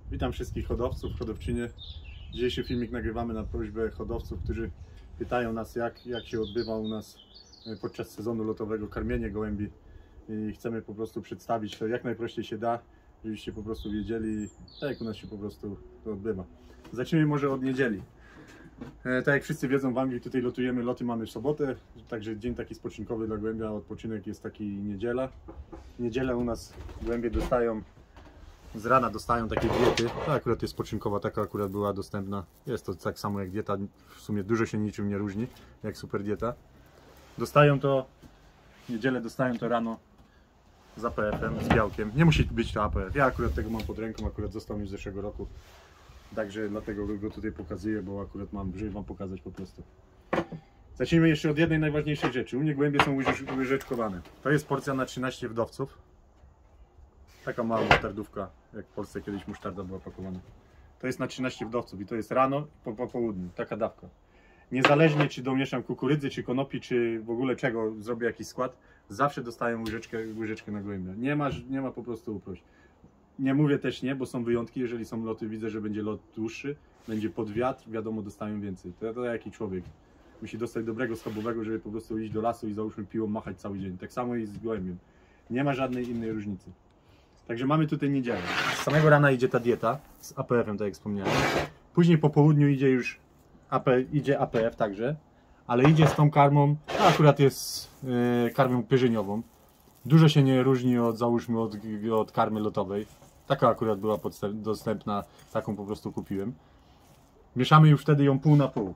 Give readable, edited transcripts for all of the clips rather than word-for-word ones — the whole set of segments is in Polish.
Witam wszystkich hodowców, hodowczynie. Dzisiejszy filmik nagrywamy na prośbę hodowców, którzy pytają nas, jak się odbywa u nas podczas sezonu lotowego karmienie gołębi. I chcemy po prostu przedstawić to jak najprościej się da, żebyście po prostu wiedzieli, tak jak u nas się po prostu to odbywa. Zacznijmy może od niedzieli. Tak jak wszyscy wiedzą, w Anglii tutaj lotujemy, loty mamy w sobotę, także dzień taki spoczynkowy dla gołębia, odpoczynek jest taki niedziela. W niedzielę u nas gołębie dostają, z rana dostają takie diety, ta akurat jest spoczynkowa, taka akurat była dostępna, jest to tak samo jak dieta, w sumie dużo się niczym nie różni, jak super dieta. Dostają to, w niedzielę dostają to rano z APF-em, z białkiem, nie musi być to APF, ja akurat tego mam pod ręką, akurat został mi z zeszłego roku. Także dlatego go tutaj pokazuję, bo akurat mam, żeby wam pokazać po prostu. Zacznijmy jeszcze od jednej najważniejszej rzeczy. U mnie gołębie są łyżeczkowane. To jest porcja na 13 wdowców. Taka mała musztardówka, jak w Polsce kiedyś musztarda była pakowana. To jest na 13 wdowców i to jest rano po południu. Taka dawka. Niezależnie czy domieszam kukurydzy, czy konopi, czy w ogóle czego zrobię jakiś skład, zawsze dostaję łyżeczkę na gołębia. Nie ma po prostu uprość. Nie mówię też nie, bo są wyjątki, jeżeli są loty, widzę, że będzie lot dłuższy, będzie pod wiatr, wiadomo, dostają więcej. To jaki człowiek musi dostać dobrego schabowego, żeby po prostu iść do lasu i załóżmy piłą machać cały dzień. Tak samo i z gołębiem. Nie ma żadnej innej różnicy. Także mamy tutaj niedzielę. Z samego rana idzie ta dieta z APF-em, tak jak wspomniałem. Później po południu idzie już APF także, ale idzie z tą karmą, to akurat jest karmą pierzyniową. Dużo się nie różni od, załóżmy, od karmy lotowej. Taka akurat była dostępna, taką po prostu kupiłem. Mieszamy już wtedy ją pół na pół.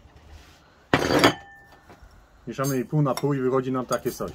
Mieszamy jej pół na pół i wychodzi nam takie coś.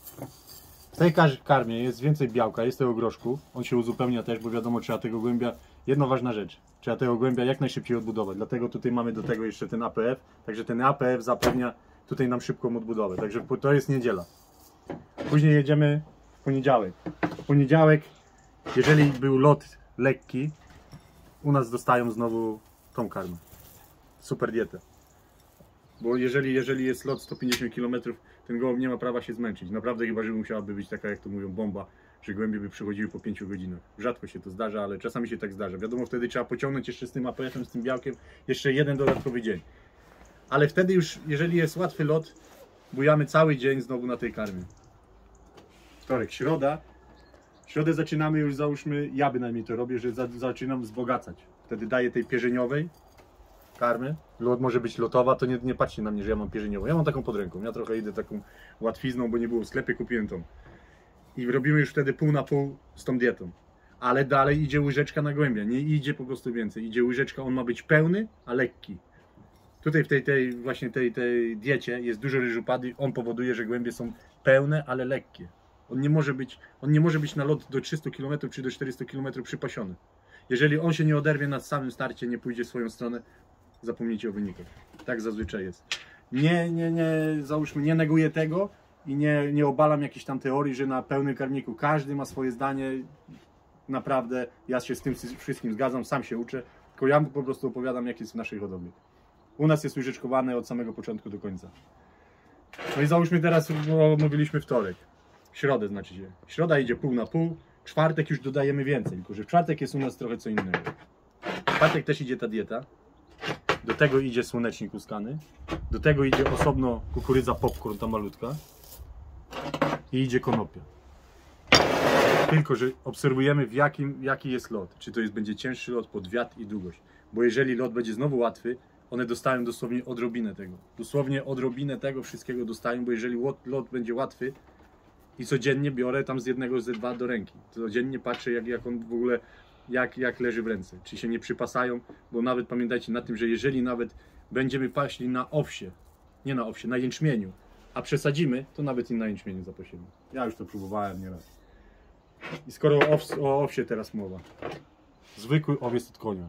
W tej karmie jest więcej białka, jest tego groszku. On się uzupełnia też, bo wiadomo, trzeba tego gołębia, jedna ważna rzecz, trzeba tego gołębia jak najszybciej odbudować. Dlatego tutaj mamy do tego jeszcze ten APF. Także ten APF zapewnia tutaj nam szybką odbudowę. Także to jest niedziela. Później jedziemy w poniedziałek. W poniedziałek, jeżeli był lot lekki, u nas dostają znowu tą karmę. Super dietę. Bo jeżeli jest lot 150 km, ten gołąb nie ma prawa się zmęczyć. Naprawdę chyba, że musiałaby być taka, jak to mówią, bomba, że gołębie by przychodziły po 5 godzinach. Rzadko się to zdarza, ale czasami się tak zdarza. Wiadomo, wtedy trzeba pociągnąć jeszcze z tym APF-em, z tym białkiem, jeszcze jeden dodatkowy dzień. Ale wtedy już, jeżeli jest łatwy lot, bujamy cały dzień znowu na tej karmie. Wtorek, środa. W środę zaczynamy już, załóżmy, ja bynajmniej to robię, że zaczynam wzbogacać. Wtedy daję tej pierzeniowej karmy. Lot może być lotowa, to nie patrzcie na mnie, że ja mam pierzeniową. Ja mam taką pod ręką. Ja trochę idę taką łatwizną, bo nie było w sklepie, kupiłem tą. I robimy już wtedy pół na pół z tą dietą. Ale dalej idzie łyżeczka na gołębia. Nie idzie po prostu więcej. Idzie łyżeczka, on ma być pełny, a lekki. Tutaj w tej diecie jest dużo ryżupady. On powoduje, że gołębie są pełne, ale lekkie. On nie może być na lot do 300 km czy do 400 km przypasiony. Jeżeli on się nie oderwie na samym starcie, nie pójdzie w swoją stronę, zapomnijcie o wynikach. Tak zazwyczaj jest. Załóżmy, nie neguję tego i nie obalam jakiejś tam teorii, że na pełnym karmniku każdy ma swoje zdanie. Naprawdę, ja się z tym wszystkim zgadzam, sam się uczę, tylko ja po prostu opowiadam, jak jest w naszej hodowli. U nas jest łyżeczkowane od samego początku do końca. No i załóżmy teraz, omówiliśmy wtorek. Środę znaczy się. Środa idzie pół na pół, czwartek już dodajemy więcej, tylko że w czwartek jest u nas trochę co innego. W czwartek też idzie ta dieta, do tego idzie słonecznik łuskany, do tego idzie osobno kukurydza popcorn, ta malutka i idzie konopia. Tylko że obserwujemy jaki jest lot, czy to będzie cięższy lot pod wiatr i długość, bo jeżeli lot będzie znowu łatwy, one dostają dosłownie odrobinę tego. Dosłownie odrobinę tego wszystkiego dostają, bo jeżeli lot będzie łatwy, i codziennie biorę tam z jednego, z dwa do ręki. Codziennie patrzę, jak on w ogóle, jak leży w ręce. Czy się nie przypasają, bo nawet pamiętajcie na tym, że jeżeli nawet będziemy paśli na owsie, nie na owsie, na jęczmieniu, a przesadzimy, to nawet i na jęczmieniu zaposiemy. Ja już to próbowałem nieraz. I skoro o owsie teraz mowa. Zwykły owiec od konia.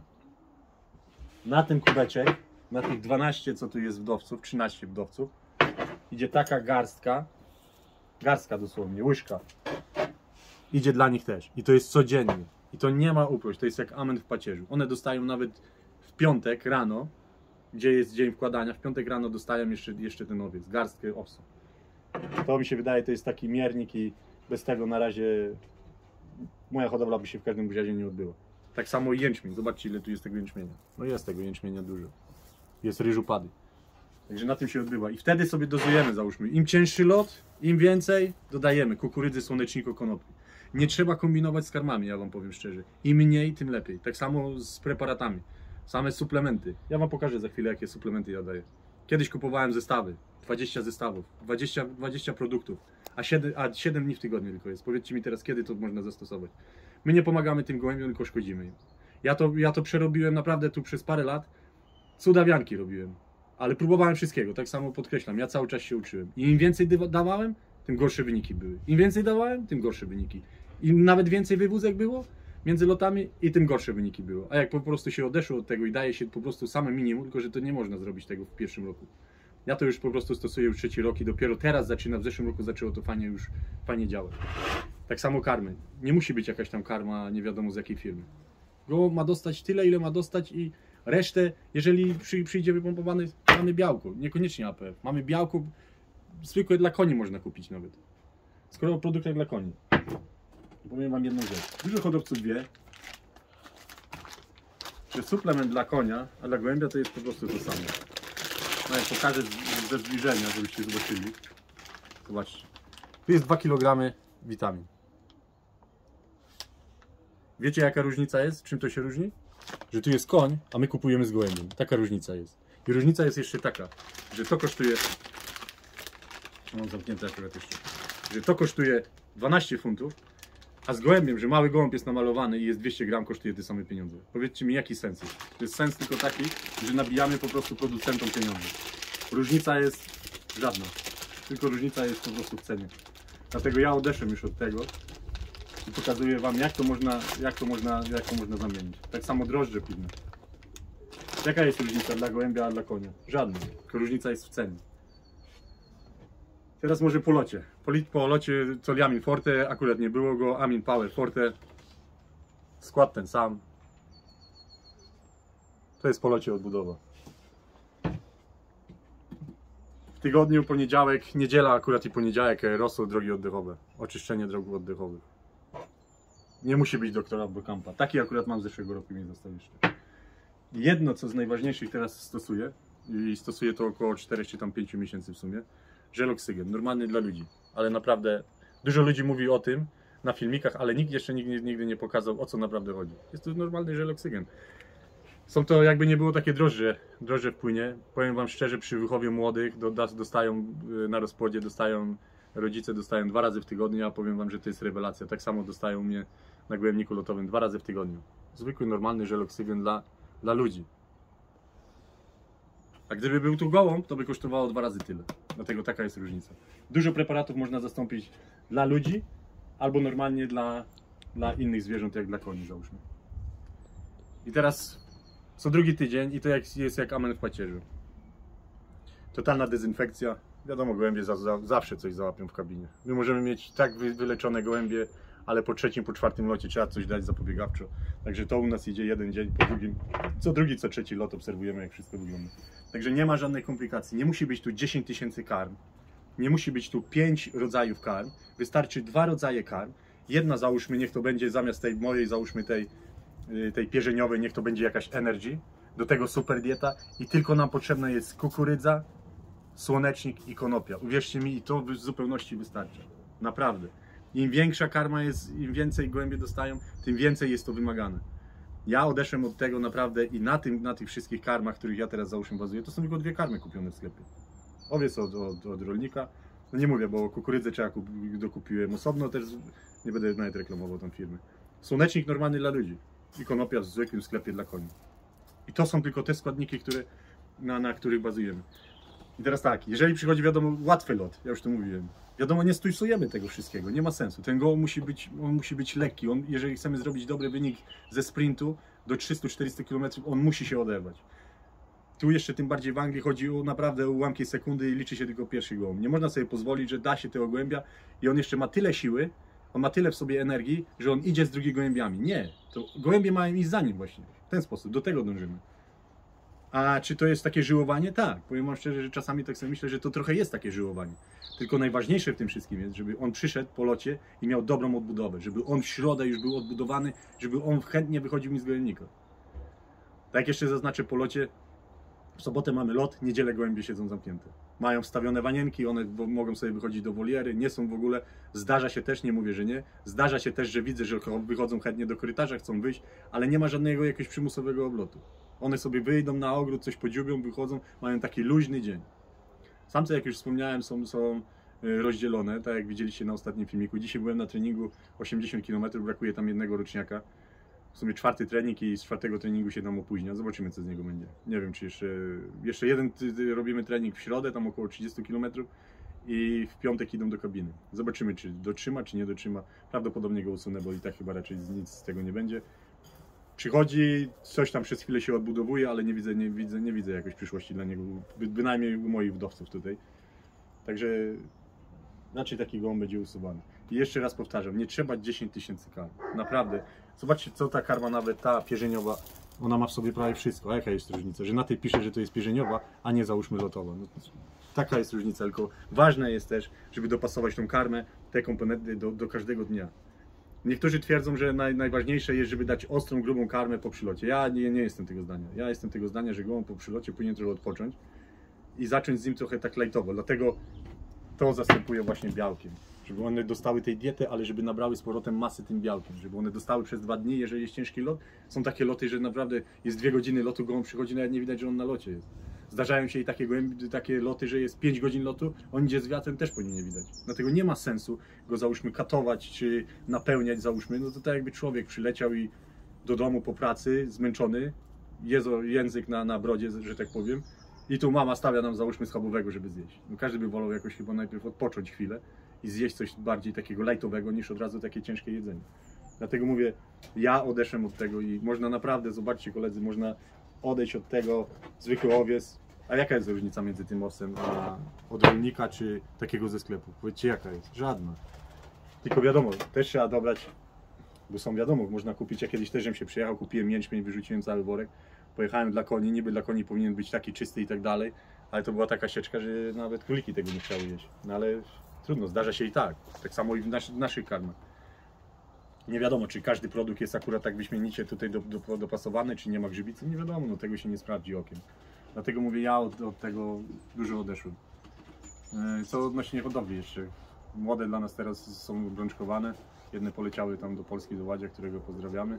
Na ten kubeczek, na tych 12, co tu jest wdowców, 13 wdowców, idzie taka garstka dosłownie, łyżka. Idzie dla nich też. I to jest codziennie. I to nie ma uprość. To jest jak amen w pacierzu. One dostają nawet w piątek rano, gdzie jest dzień wkładania, w piątek rano dostają jeszcze ten owiec, garstkę owsu. To mi się wydaje, to jest taki miernik i bez tego na razie moja hodowla by się w każdym razie nie odbyła. Tak samo jęczmień. Zobaczcie, ile tu jest tego jęczmienia. No jest tego jęczmienia dużo. Jest ryżu pady. Także na tym się odbywa. I wtedy sobie dozujemy, załóżmy. Im cięższy lot, im więcej dodajemy kukurydzy, słoneczniku, konopi. Nie trzeba kombinować z karmami, ja wam powiem szczerze. Im mniej, tym lepiej. Tak samo z preparatami. Same suplementy. Ja wam pokażę za chwilę, jakie suplementy ja daję. Kiedyś kupowałem zestawy. 20 zestawów. 20 produktów. A 7 dni w tygodniu tylko jest. Powiedzcie mi teraz, kiedy to można zastosować. My nie pomagamy tym gołębiom, tylko szkodzimy im. Ja to przerobiłem naprawdę tu przez parę lat. Cudawianki robiłem. Ale próbowałem wszystkiego, tak samo podkreślam, ja cały czas się uczyłem. I im więcej dawałem, tym gorsze wyniki były. Im więcej dawałem, tym gorsze wyniki. Im nawet więcej wywózek było między lotami i tym gorsze wyniki było. A jak po prostu się odeszło od tego i daje się po prostu same minimum, tylko że to nie można zrobić tego w pierwszym roku. Ja to już po prostu stosuję już 3. rok i dopiero teraz zaczyna, w zeszłym roku zaczęło to fajnie działać. Tak samo karmy. Nie musi być jakaś tam karma nie wiadomo z jakiej firmy. Gołąb ma dostać tyle, ile ma dostać i resztę, jeżeli przyjdzie wypompowany, mamy białko, niekoniecznie APF. Mamy białko zwykłe dla koni można kupić nawet. Skoro o produktach dla koni. Powiem wam jedną rzecz. Dużo hodowców wie, że suplement dla konia, a dla gołębia to jest po prostu to samo. No jak pokażę ze zbliżenia, żebyście zobaczyli. Zobaczcie. Tu jest 2 kg witamin. Wiecie jaka różnica jest? Czym to się różni? Że tu jest koń, a my kupujemy z gołębiem. Taka różnica jest. I różnica jest jeszcze taka, że to kosztuje... Mam zamknięte akurat jeszcze. Że to kosztuje 12 funtów, a z gołębiem, że mały gołąb jest namalowany i jest 200 gram, kosztuje te same pieniądze. Powiedzcie mi, jaki sens jest? To jest sens tylko taki, że nabijamy po prostu producentom pieniądze. Różnica jest żadna. Tylko różnica jest po prostu w cenie. Dlatego ja odeszłem już od tego i pokazuję wam, jak to można zamienić. Tak samo drożdże piwne. Jaka jest różnica dla gołębia, a dla konia? Żadna. Tylko różnica jest w cenie. Teraz może po locie. Po locie Soliamin Forte, akurat nie było go, Amin Power Forte. Skład ten sam. To jest po locie odbudowa. W tygodniu poniedziałek, niedziela akurat i poniedziałek rosło drogi oddechowe. Oczyszczenie dróg oddechowych. Nie musi być doktora Bokampa. Taki akurat mam z zeszłego roku, mi został jeszcze. Jedno, co z najważniejszych teraz stosuję, i stosuję to około 4 czy tam 5 miesięcy w sumie, żel oksygen, normalny dla ludzi. Ale naprawdę dużo ludzi mówi o tym na filmikach, ale nikt jeszcze nigdy nie pokazał, o co naprawdę chodzi. Jest to normalny żel oksygen. Są to, jakby nie było, takie drożdże w płynie. Powiem wam szczerze, przy wychowie młodych dostają na rozpłodzie, rodzice dostają 2 razy w tygodniu, ja powiem wam, że to jest rewelacja. Tak samo dostają mnie na gołębniku lotowym 2 razy w tygodniu. Zwykły, normalny żel oksygen dla ludzi. A gdyby był tu gołąb, to by kosztowało 2 razy tyle. Dlatego taka jest różnica. Dużo preparatów można zastąpić dla ludzi, albo normalnie dla innych zwierząt, jak dla koni, załóżmy. I teraz co drugi tydzień, i to jest jak amen w pacierzu. Totalna dezynfekcja. Wiadomo, gołębie zawsze coś załapią w kabinie. My możemy mieć tak wyleczone gołębie, ale po 3., po 4. locie trzeba coś dać zapobiegawczo. Także to u nas idzie jeden dzień po drugim. Co drugi, co 3. lot obserwujemy, jak wszystko wygląda. Także nie ma żadnej komplikacji. Nie musi być tu 10 000 karm. Nie musi być tu 5 rodzajów karm. Wystarczy 2 rodzaje karm. Jedna, załóżmy, niech to będzie zamiast tej mojej, załóżmy tej pierzeniowej, niech to będzie jakaś energy. Do tego super dieta. I tylko nam potrzebna jest kukurydza, słonecznik i konopia. Uwierzcie mi, i to w zupełności wystarcza. Naprawdę. Im większa karma jest, im więcej gołębie dostają, tym więcej jest to wymagane. Ja odeszłem od tego naprawdę i na tych wszystkich karmach, których ja teraz załóżmy bazuję, to są tylko 2 karmy kupione w sklepie. Owiec od rolnika. No nie mówię, bo kukurydzę dokupiłem osobno, też nie będę nawet reklamował tą firmę. Słonecznik normalny dla ludzi i konopia w zwykłym sklepie dla koni. I to są tylko te składniki, na których bazujemy. I teraz tak, jeżeli przychodzi, wiadomo, łatwy lot, ja już to mówiłem, wiadomo, nie stójsujemy tego wszystkiego, nie ma sensu. Ten gołąb musi być lekki. Jeżeli chcemy zrobić dobry wynik ze sprintu do 300-400 km, on musi się oderwać. Tu jeszcze tym bardziej w Anglii chodzi o naprawdę ułamki sekundy i liczy się tylko pierwszy gołąb. Nie można sobie pozwolić, że da się tego gołębia i on jeszcze ma tyle siły, on ma tyle w sobie energii, że on idzie z drugimi gołębiami. Nie, to gołębie mają iść za nim właśnie. W ten sposób, do tego dążymy. A czy to jest takie żyłowanie? Tak. Powiem wam szczerze, że czasami tak sobie myślę, że to trochę jest takie żyłowanie. Tylko najważniejsze w tym wszystkim jest, żeby on przyszedł po locie i miał dobrą odbudowę. Żeby on w środę już był odbudowany, żeby on chętnie wychodził mi z gołębnika. Tak jeszcze zaznaczę po locie. W sobotę mamy lot, niedzielę gołębie siedzą zamknięte. Mają wstawione wanienki, one mogą sobie wychodzić do woliery, nie są w ogóle. Zdarza się też, nie mówię, że nie. Zdarza się też, że widzę, że wychodzą chętnie do korytarza, chcą wyjść, ale nie ma żadnego jakiegoś przymusowego oblotu. One sobie wyjdą na ogród, coś podziubią, wychodzą, mają taki luźny dzień. Samce, jak już wspomniałem, są rozdzielone, tak jak widzieliście na ostatnim filmiku. Dzisiaj byłem na treningu 80 km, brakuje tam jednego roczniaka. W sumie 4. trening i z 4. treningu się nam opóźnia. Zobaczymy, co z niego będzie. Nie wiem, czy jeszcze jeden robimy trening w środę, tam około 30 km i w piątek idą do kabiny. Zobaczymy, czy dotrzyma, czy nie dotrzyma. Prawdopodobnie go usunę, bo i tak chyba raczej nic z tego nie będzie. Przychodzi, coś tam przez chwilę się odbudowuje, ale nie widzę jakiejś przyszłości dla niego, bynajmniej u moich wdowców tutaj. Także raczej taki gołąb będzie usuwany. I jeszcze raz powtarzam, nie trzeba 10 tysięcy karm. Naprawdę. Zobaczcie, co ta karma, nawet ta pierzeniowa, ona ma w sobie prawie wszystko. A jaka jest różnica? Że na tej pisze, że to jest pierzeniowa, a nie załóżmy lotowa. No, taka jest różnica, tylko ważne jest też, żeby dopasować tą karmę, te komponenty do każdego dnia. Niektórzy twierdzą, że najważniejsze jest, żeby dać ostrą, grubą karmę po przylocie. Ja nie jestem tego zdania. Ja jestem tego zdania, że gołąb po przylocie powinien trochę odpocząć i zacząć z nim trochę tak lightowo. Dlatego to zastępuję właśnie białkiem. Żeby one dostały tej diety, ale żeby nabrały z powrotem masy tym białkiem. Żeby one dostały przez 2 dni, jeżeli jest ciężki lot. Są takie loty, że naprawdę jest 2 godziny lotu, gołąb przychodzi, nawet nie widać, że on na locie jest. Zdarzają się i takie loty, że jest 5 godzin lotu, on idzie z wiatrem, też powinien nie widać. Dlatego nie ma sensu go, załóżmy, katować czy napełniać, załóżmy. No to tak jakby człowiek przyleciał i do domu po pracy, zmęczony, jest język na brodzie, że tak powiem. I tu mama stawia nam, załóżmy, schabowego, żeby zjeść. No każdy by wolał jakoś chyba najpierw odpocząć chwilę i zjeść coś bardziej takiego lightowego, niż od razu takie ciężkie jedzenie. Dlatego mówię, ja odeszłem od tego i można naprawdę, zobaczcie koledzy, można odejść od tego, zwykły owiec. A jaka jest różnica między tym owcem a od rolnika czy takiego ze sklepu? Powiedzcie, jaka jest? Żadna. Tylko wiadomo, też trzeba dobrać, bo są wiadomo, można kupić, ja kiedyś też się przyjechał, kupiłem jęczmień, wyrzuciłem cały worek, pojechałem dla koni, niby dla koni powinien być taki czysty i tak dalej, ale to była taka sieczka, że nawet króliki tego nie chciały jeść. No ale trudno, zdarza się i tak. Tak samo i w naszych karmach. Nie wiadomo, czy każdy produkt jest akurat tak wyśmienicie tutaj dopasowany, czy nie ma grzybicy, nie wiadomo, no tego się nie sprawdzi okiem. Dlatego mówię, ja od tego dużo odeszłem. Co odnośnie hodowli jeszcze. Młode dla nas teraz są brączkowane. Jedne poleciały tam do Polski, do Ładzia, którego pozdrawiamy.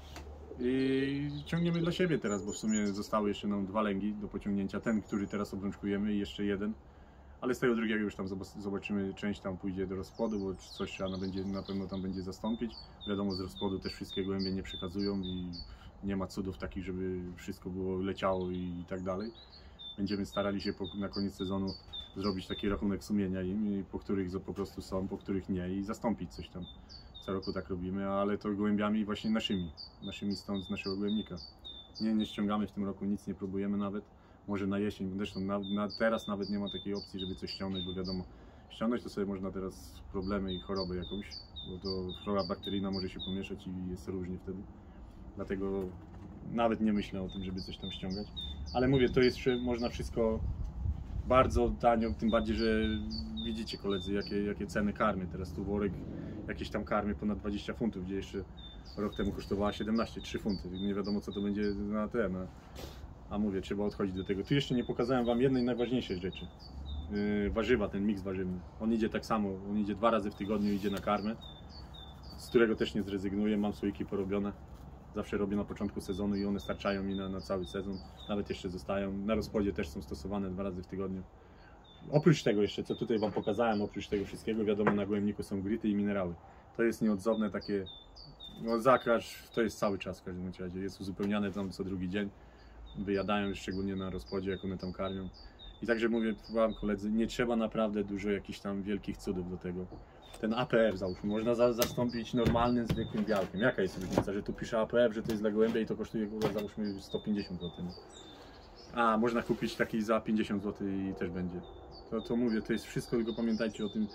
I ciągniemy dla siebie teraz, bo w sumie zostały jeszcze nam 2 lęgi do pociągnięcia. Ten, który teraz obrączkujemy i jeszcze jeden. Ale z tego drugiego już tam zobaczymy, część tam pójdzie do rozpłodu, bo coś trzeba na pewno tam będzie zastąpić. Wiadomo, z rozpłodu też wszystkie gołębie nie przekazują i nie ma cudów takich, żeby wszystko było leciało i tak dalej. Będziemy starali się na koniec sezonu zrobić taki rachunek sumienia im, po których po prostu są, po których nie i zastąpić coś tam. Co roku tak robimy, ale to gołębiami właśnie naszymi stąd z naszego gołębnika. Nie ściągamy w tym roku, nic nie próbujemy nawet. Może na jesień, zresztą teraz nawet nie ma takiej opcji, żeby coś ściągnąć, bo wiadomo, ściągnąć to sobie można teraz problemy i choroby jakąś, bo to flora bakteryjna może się pomieszać i jest różnie wtedy. Dlatego nawet nie myślę o tym, żeby coś tam ściągać. Ale mówię, to jest, można wszystko bardzo tanio, tym bardziej, że widzicie koledzy, jakie ceny karmy. Teraz tu worek jakieś tam karmy ponad 20 funtów, gdzie jeszcze rok temu kosztowała 3 funty. Nie wiadomo, co to będzie na ten. A mówię, trzeba odchodzić do tego. Tu jeszcze nie pokazałem wam jednej najważniejszej rzeczy. Warzywa, ten miks warzywny. On idzie tak samo, on idzie 2 razy w tygodniu, idzie na karmę, z którego też nie zrezygnuję. Mam słoiki porobione. Zawsze robię na początku sezonu i one starczają mi na cały sezon. Nawet jeszcze zostają. Na rozpłodzie też są stosowane 2 razy w tygodniu. Oprócz tego jeszcze, co tutaj wam pokazałem, oprócz tego wszystkiego, wiadomo, na gołębniku są grity i minerały. To jest nieodzowne takie, no zakracz, to jest cały czas w każdym razie. Jest uzupełniane tam co drugi dzień. Wyjadają, szczególnie na rozpłodzie, jak one tam karmią. I także mówię wam koledzy, nie trzeba naprawdę dużo jakichś tam wielkich cudów do tego. Ten APF załóżmy, można zastąpić normalnym, zwykłym białkiem. Jaka jest różnica, że tu pisze APF, że to jest dla gołębia i to kosztuje załóżmy 150 zł. A można kupić taki za 50 zł i też będzie. To mówię, to jest wszystko, tylko pamiętajcie o tym,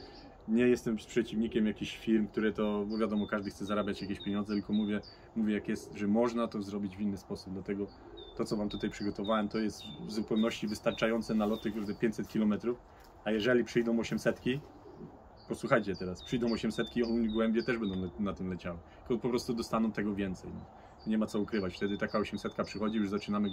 Nie jestem przeciwnikiem jakichś firm, które to, bo wiadomo, każdy chce zarabiać jakieś pieniądze, tylko mówię jak jest, że można to zrobić w inny sposób. Dlatego to, co Wam tutaj przygotowałem, to jest w zupełności wystarczające na loty 500 km. A jeżeli przyjdą 800, posłuchajcie teraz, przyjdą 800, gołębie też będą na tym leciały. Tylko po prostu dostaną tego więcej. Nie ma co ukrywać. Wtedy taka 800 przychodzi, już zaczynamy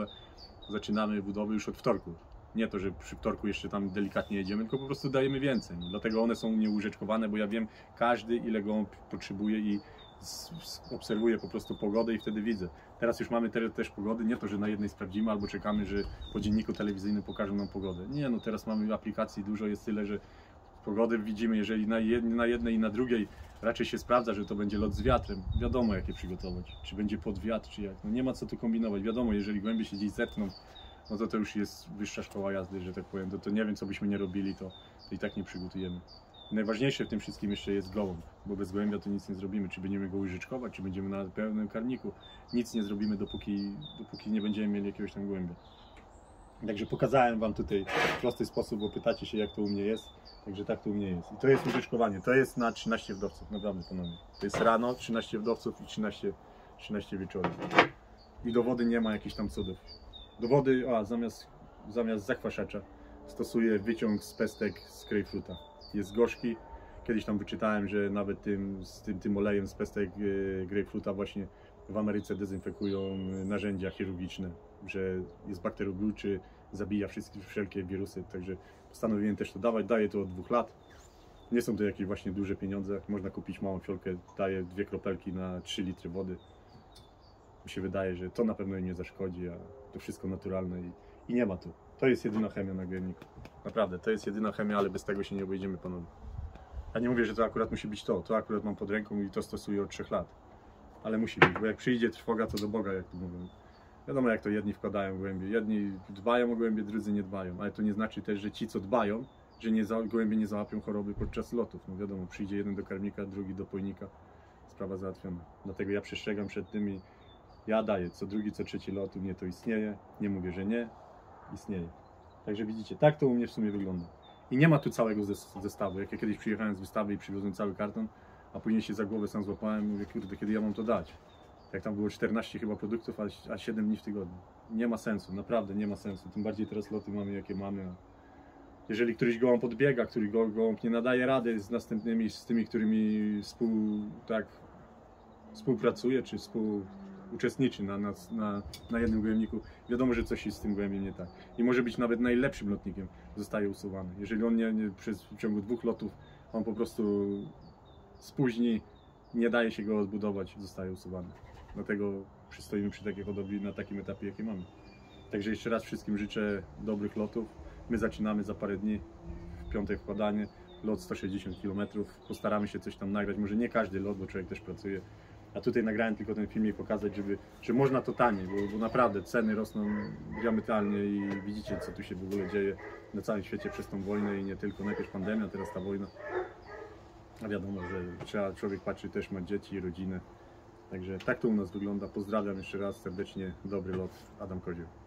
budowę już od wtorku. Nie to, że przy wtorku jeszcze tam delikatnie jedziemy, tylko po prostu dajemy więcej. Dlatego one są u mnie użyczkowane, bo ja wiem każdy ile go potrzebuje i obserwuję po prostu pogodę i wtedy widzę. Teraz już mamy też pogody, nie to, że na jednej sprawdzimy albo czekamy, że po dzienniku telewizyjnym pokażą nam pogodę. Nie, no teraz mamy aplikacji dużo, jest tyle, że pogody widzimy, jeżeli na jednej i na drugiej raczej się sprawdza, że to będzie lot z wiatrem. Wiadomo jakie przygotować, czy będzie pod wiatr, czy jak. No nie ma co tu kombinować. Wiadomo, jeżeli gołębie się gdzieś zepną, no to już jest wyższa szkoła jazdy, że tak powiem. To nie wiem, co byśmy nie robili, to i tak nie przygotujemy. Najważniejsze w tym wszystkim jeszcze jest gołąb, bo bez gołębia to nic nie zrobimy. Czy będziemy go użyczkować, czy będziemy na pełnym karmniku. Nic nie zrobimy, dopóki nie będziemy mieli jakiegoś tam gołębia. Także pokazałem Wam tutaj w prosty sposób, bo pytacie się, jak to u mnie jest. Także tak to u mnie jest. I to jest użyczkowanie. To jest na 13 wdowców, naprawdę panowie. To jest rano, 13 wdowców i 13 wieczorem. I do wody nie ma jakichś tam cudów. Do wody, zamiast zakwaszacza stosuję wyciąg z pestek z grapefruta. Jest gorzki. Kiedyś tam wyczytałem, że nawet tym olejem z pestek grapefruta właśnie w Ameryce dezynfekują narzędzia chirurgiczne, że jest bakteriobójczy, zabija wszelkie wirusy, także postanowiłem też to dawać. Daję to od 2 lat. Nie są to jakieś właśnie duże pieniądze. Można kupić małą fiolkę, daję 2 kropelki na 3 litry wody. Mi się wydaje, że to na pewno im nie zaszkodzi, a to wszystko naturalne i nie ma tu. To jest jedyna chemia na gojemniku. Naprawdę, to jest jedyna chemia, ale bez tego się nie obejdziemy, panowie. Ja nie mówię, że to akurat musi być to akurat mam pod ręką i to stosuję od 3 lat. Ale musi być, bo jak przyjdzie trwoga, to do Boga, jak tu mówią. Wiadomo, jak to jedni wkładają gołębie. Jedni dbają o gołębie, drudzy nie dbają. Ale to nie znaczy też, że ci, co dbają, że gołębie nie załapią choroby podczas lotów. No wiadomo, przyjdzie jeden do karmnika, drugi do pojnika. Sprawa załatwiona. Dlatego ja przestrzegam przed tym i ja daję co drugi, co trzeci lot. U mnie to istnieje. Nie mówię, że nie. Istnieje. Także widzicie, tak to u mnie w sumie wygląda. I nie ma tu całego zestawu. Jak ja kiedyś przyjechałem z wystawy i przywiozłem cały karton, a później się za głowę sam złapałem i mówię, kurde, kiedy ja mam to dać? Jak tam było 14 chyba produktów, a 7 dni w tygodniu. Nie ma sensu, naprawdę nie ma sensu. Tym bardziej teraz loty mamy jakie mamy. A jeżeli któryś gołąb podbiega, który gołąb nie nadaje rady z następnymi, z tymi, którymi współpracuje, czy uczestniczy na jednym gołębniku, wiadomo, że coś jest z tym gołębiem nie tak. I może być nawet najlepszym lotnikiem, zostaje usuwany. Jeżeli on w ciągu 2 lotów on po prostu spóźni, nie daje się go odbudować, zostaje usuwany. Dlatego stoimy przy takiej hodowli na takim etapie, jaki mamy. Także jeszcze raz wszystkim życzę dobrych lotów. My zaczynamy za parę dni, w piątek wkładanie, lot 160 km. Postaramy się coś tam nagrać, może nie każdy lot, bo człowiek też pracuje. A tutaj nagrałem tylko ten filmik pokazać, że można to taniej, bo naprawdę ceny rosną diametralnie i widzicie, co tu się w ogóle dzieje na całym świecie przez tą wojnę i nie tylko. Najpierw pandemia, teraz ta wojna. A wiadomo, że człowiek patrzy, też ma dzieci i rodzinę. Także tak to u nas wygląda. Pozdrawiam jeszcze raz serdecznie. Dobry lot. Adam Kozioł.